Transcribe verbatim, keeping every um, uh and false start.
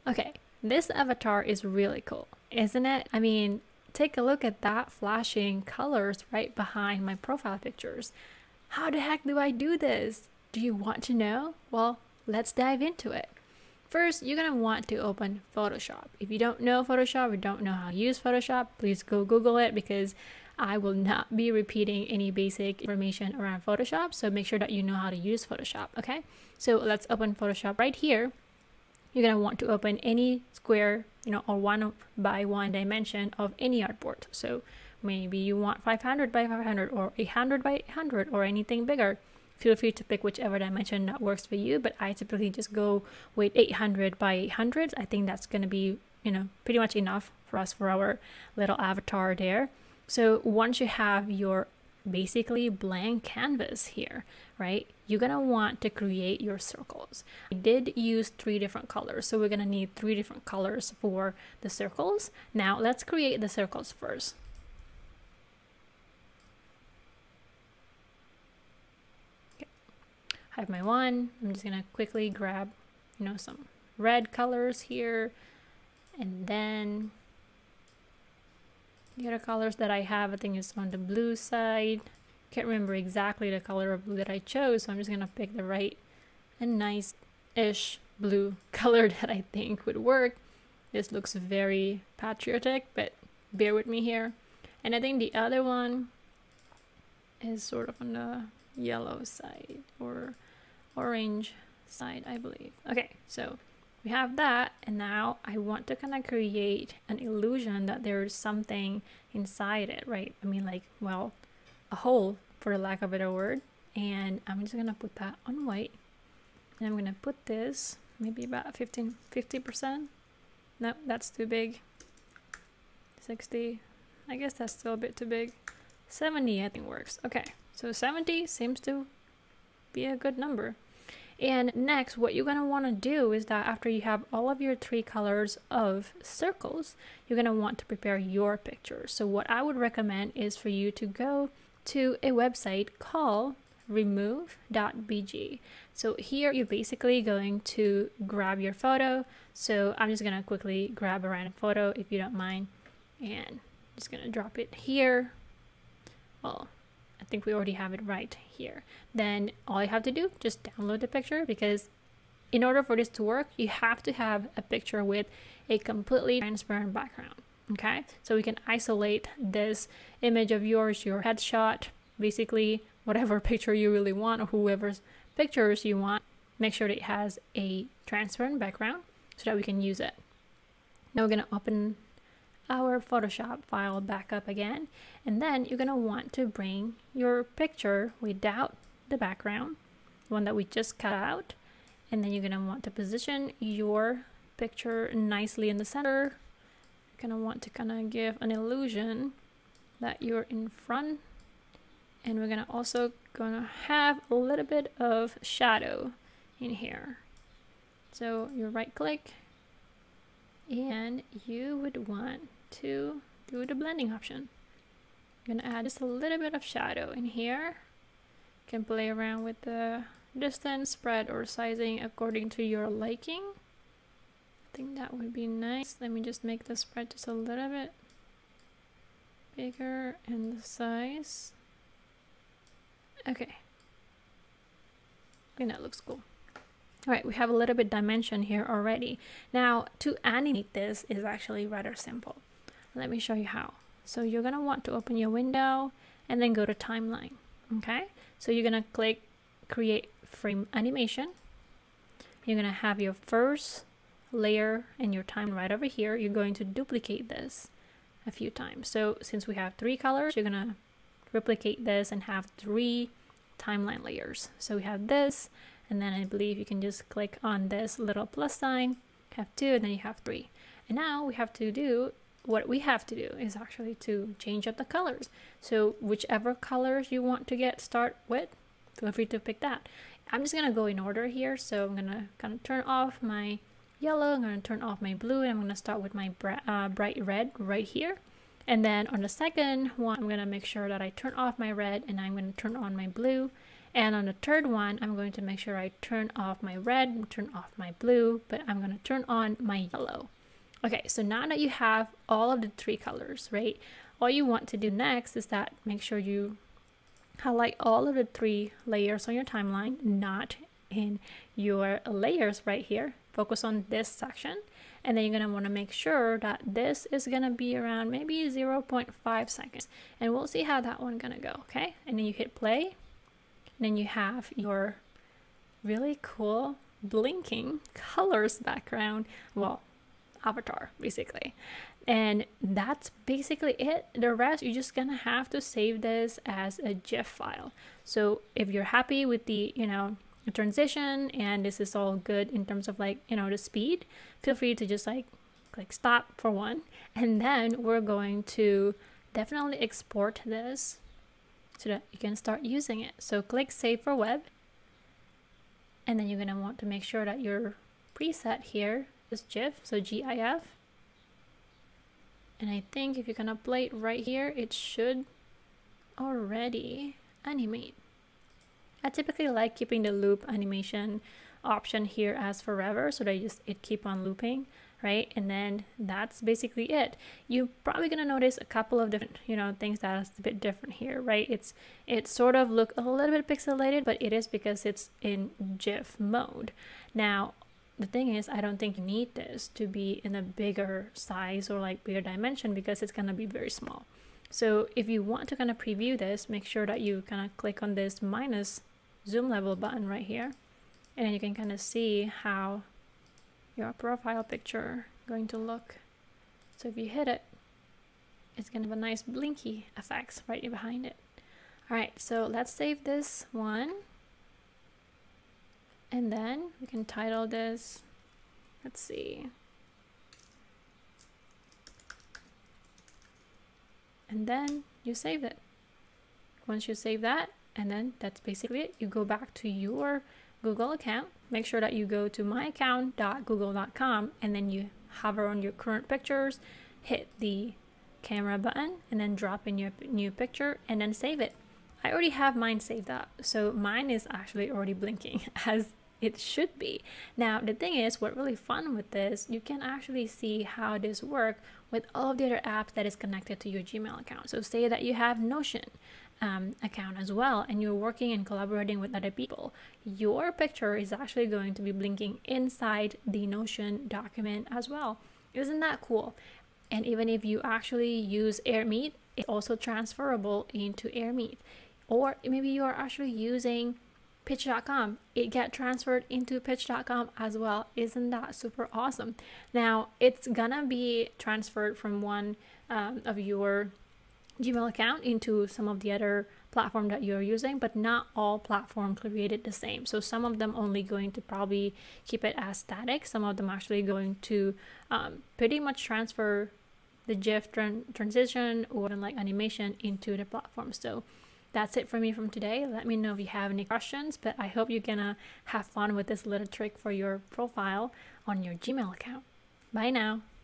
Okay, this avatar is really cool, isn't it? I mean, take a look at that flashing colors right behind my profile pictures. How the heck do I do this? Do you want to know? Well, let's dive into it. First, you're going to want to open Photoshop. If you don't know Photoshop or don't know how to use Photoshop, please go Google it, because I will not be repeating any basic information around Photoshop. So make sure that you know how to use Photoshop, okay? So let's open Photoshop right here. You're going to want to open any square, you know, or one by one dimension of any artboard. So maybe you want five hundred by five hundred or eight hundred by eight hundred or anything bigger. Feel free to pick whichever dimension that works for you, but I typically just go with eight hundred by eight hundred. I think that's going to be, you know, pretty much enough for us for our little avatar there. So once you have your basically blank canvas here, right, you're going to want to create your circles. I did use three different colors, so we're going to need three different colors for the circles. Now let's create the circles first. I have my one. I'm just gonna quickly grab, you know, some red colors here, and then the other colors that I have, I think is on the blue side. Can't remember exactly the color of blue that I chose, so I'm just gonna pick the right and nice-ish blue color that I think would work. This looks very patriotic, but bear with me here. And I think the other one is sort of on the yellow side, or orange side, I believe. Okay, so we have that, and now I want to kind of create an illusion that there's something inside it, right? I mean, like, well, a hole, for the lack of a better word. And I'm just gonna put that on white, and I'm gonna put this maybe about fifteen, fifty percent. No, that's too big. sixty, I guess that's still a bit too big. seventy, I think works. Okay, so seventy seems to be a good number. And next, what you're going to want to do is that after you have all of your three colors of circles, you're going to want to prepare your picture. So what I would recommend is for you to go to a website called remove dot b g. So here you're basically going to grab your photo. So I'm just going to quickly grab a random photo, if you don't mind, and just going to drop it here. Well, I think we already have it right here. Then all you have to do, just download the picture, because in order for this to work, you have to have a picture with a completely transparent background. Okay, so we can isolate this image of yours, your headshot, basically whatever picture you really want, or whoever's pictures you want. Make sure that it has a transparent background so that we can use it. Now we're going to open our Photoshop file back up again, and then you're going to want to bring your picture without the background, the one that we just cut out, and then you're going to want to position your picture nicely in the center. You're going to want to kind of give an illusion that you're in front, and we're going to also going to have a little bit of shadow in here. So you right click, and you would want to do the blending option. I'm gonna add just a little bit of shadow in here. You can play around with the distance, spread, or sizing according to your liking. I think that would be nice. Let me just make the spread just a little bit bigger, and the size. Okay, I think that looks cool. All right, we have a little bit dimension here already. Now, to animate this is actually rather simple. Let me show you how. So you're gonna want to open your window and then go to timeline. Okay, so you're gonna click create frame animation. You're gonna have your first layer and your time right over here. You're going to duplicate this a few times. So since we have three colors, you're gonna replicate this and have three timeline layers. So we have this, and then I believe you can just click on this little plus sign, have two, and then you have three. And now we have to do, what we have to do is actually to change up the colors. So whichever colors you want to get start with, feel free to pick that. I'm just gonna go in order here. So I'm gonna kind of turn off my yellow, I'm gonna turn off my blue, and I'm gonna start with my br uh, bright red right here. And then on the second one, I'm gonna make sure that I turn off my red, and I'm gonna turn on my blue. And on the third one, I'm going to make sure I turn off my red, turn off my blue, but I'm going to turn on my yellow. Okay, so now that you have all of the three colors, right? All you want to do next is that make sure you highlight all of the three layers on your timeline, not in your layers right here. Focus on this section, and then you're going to want to make sure that this is going to be around maybe zero point five seconds, and we'll see how that one going to go. Okay, and then you hit play, and then you have your really cool blinking colors background, well, avatar basically. And that's basically it. The rest, you're just gonna have to save this as a GIF file. So if you're happy with the, you know, the transition and this is all good in terms of like, you know, the speed, feel free to just like click stop for one. And then we're going to definitely export this so that you can start using it. So click save for web. And then you're gonna want to make sure that your preset here is GIF, so G I F. And I think if you can apply it right here, it should already animate. I typically like keeping the loop animation option here as forever, so that you just it keep on looping, right? And then that's basically it. You're probably gonna notice a couple of different, you know, things that's a bit different here, right? It's it sort of look a little bit pixelated, but it is because it's in GIF mode. Now, the thing is, I don't think you need this to be in a bigger size or like bigger dimension because it's gonna be very small. So if you want to kind of preview this, make sure that you kind of click on this minus zoom level button right here, and then you can kind of see how your profile picture going to look. So if you hit it, it's gonna have a nice blinky effects right behind it. All right, so let's save this one. And then we can title this, let's see. And then you save it. Once you save that, and then that's basically it. You go back to your Google account, make sure that you go to my account dot google dot com, and then you hover on your current pictures, hit the camera button, and then drop in your new picture, and then save it. I already have mine saved up, so mine is actually already blinking as it should be. Now the thing is, what really fun with this, you can actually see how this works with all of the other apps that is connected to your Gmail account. So say that you have Notion um, account as well, and you're working and collaborating with other people, your picture is actually going to be blinking inside the Notion document as well. Isn't that cool? And even if you actually use AirMeet, it's also transferable into AirMeet. Or maybe you are actually using pitch dot com, it get transferred into pitch dot com as well. Isn't that super awesome? Now it's gonna be transferred from one um, of your Gmail account into some of the other platform that you're using, but not all platforms created the same. So some of them only going to probably keep it as static. Some of them actually going to um, pretty much transfer the GIF tran transition or like animation into the platform. So that's it for me from today. Let me know if you have any questions, but I hope you're gonna have fun with this little trick for your profile on your Gmail account. Bye now.